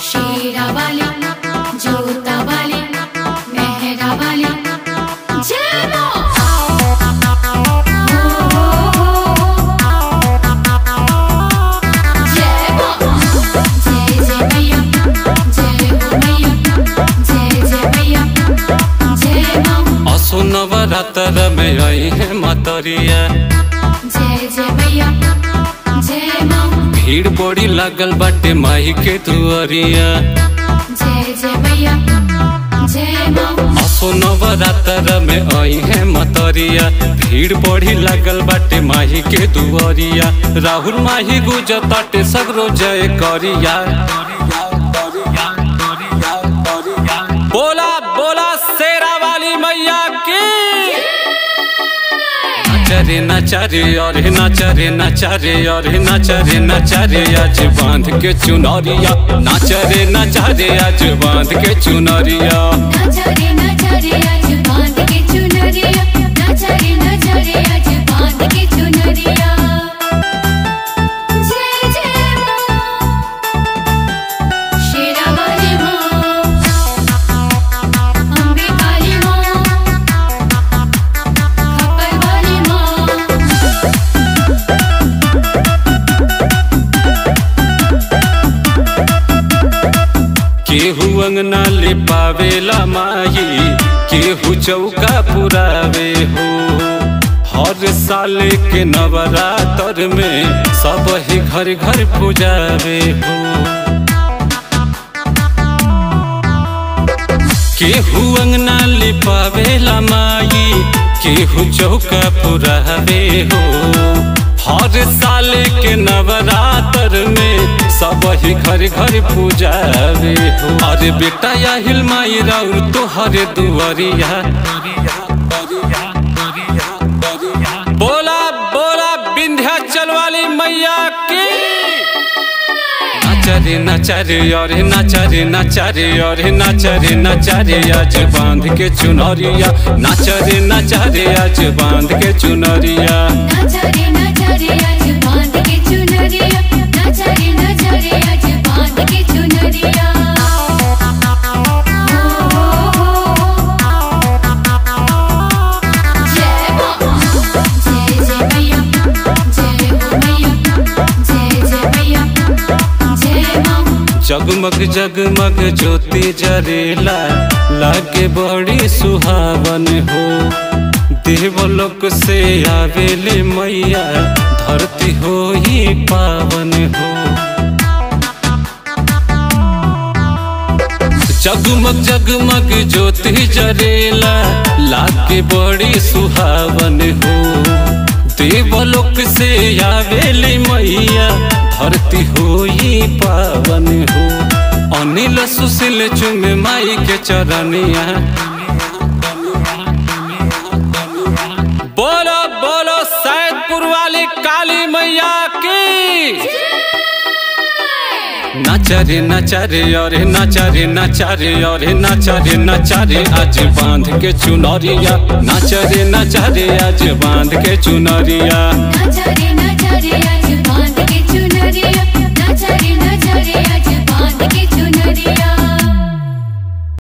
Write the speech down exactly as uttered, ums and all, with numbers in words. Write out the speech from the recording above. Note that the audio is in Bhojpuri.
शेरा वाली, जोता वाली, मेहरा वाली, जय मां। जय मां, जय जय मैया, जय हो मैया, जय जय मैया, जय मां। असो नवरात्र में आई है मातरिया, जय जय मैया, जय मां। भीड़ बड़ी लागल बाटे माई के दुआरिया, जय जय मैया, जय मां। असो नवरात्र में आई है मातरिया, भीड़ बड़ी लागल बाटे माही के दुआरिया। राहुल माही गुजताटे सगरो जय करिया। बोला बोला शेरा वाली मैया की। नाचरे नाचरे और नाचरे नाचरे और नाचरे नाचरे आज बांध के चुनरिया, नाचरे नाचरे आज बांध के चुनरिया, नाचरे नाचरे आज बांध के चुनरिया, नाचरे नाचरे आज बांध के चुनरिया। जय जय मां, शेरा वाली मां, अम्बे काली मां, खप्पर वाली मां। केहू अंगना ले पावेला माई, केहू चौका पुरावे हो। हर साल के नवरात्र में सब ही घर घर पूजावे हो। केहू अंगना ले पावेला माई, केहू चौका पुरावे हो। हर साल के नवरात्र में सब ही घर घर पूजावे हो। अरे बेटा या हिलमाई राउर तो हरे दुआरिया। बोला बोला विंध्याचल वाली मैया की। नाचरे नाचरे और नाचरे नाचरे और नाचरे नाचरे आज बांध के चुनरिया, नाचरे नाचरे आज बांध के चुनरिया, नाचरे नाचरे आज बांध के चुनरिया, नाचरे नाचरे आज बांध के चुनरिया। जय मां, जय जय मैया, जय हो मैया, जय जय मैया, जय मां। जगमग जगमग ज्योति जरेला, लागे बड़ी सुहावन हो। देवलोक से आवेले मैया, धरती हो ही पावन हो। जगमग जगमग ज्योति जरेला, लागे बड़ी सुहावन हो। देवलोक से आवेले मैया, धरती हो ही पावन हो। अनिल सुशील चुमे माई के चरनिया। बोलो बोलो सैदपुर वाली काली मैया की। नाचरे नाचरे और नाचरे नाचरे और नाचरे नाचरे आज बांध के चुनरिया, नाचरे नाचरे आज बांध के चुनरिया, नाचरे नाचरे आज बांध के चुनरिया, नाचरे